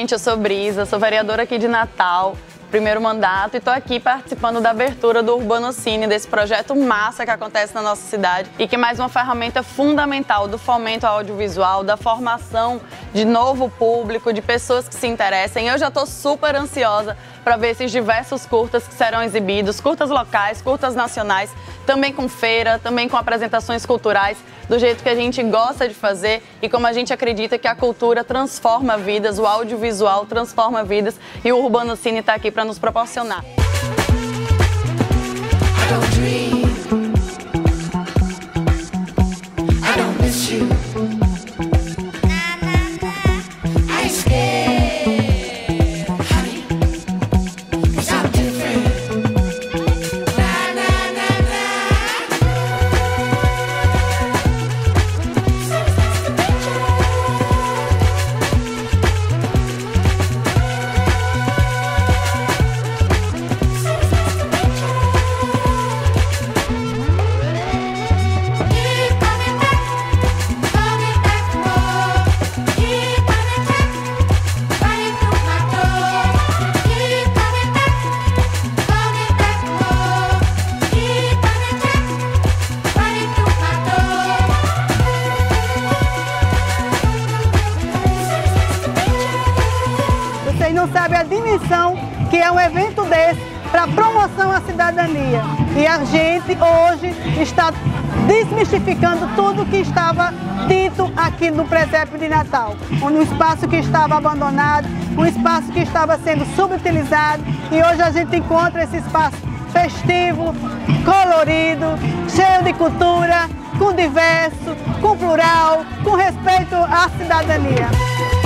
Gente, eu sou Brisa, sou vereadora aqui de Natal, primeiro mandato, e estou aqui participando da abertura do Urbanocine, desse projeto massa que acontece na nossa cidade e que é mais uma ferramenta fundamental do fomento ao audiovisual, da formação de novo público, de pessoas que se interessem. Eu já estou super ansiosa para ver esses diversos curtas que serão exibidos, curtas locais, curtas nacionais, também com feira, também com apresentações culturais, do jeito que a gente gosta de fazer e como a gente acredita que a cultura transforma vidas, o audiovisual transforma vidas e o Urbanocine está aqui para nos proporcionar. Vocês não sabem a dimensão que é um evento desse para promoção à cidadania. E a gente hoje está desmistificando tudo que estava dito aqui no presépio de Natal. Um espaço que estava abandonado, um espaço que estava sendo subutilizado, e hoje a gente encontra esse espaço festivo, colorido, cheio de cultura, com diverso, com plural, com respeito à cidadania.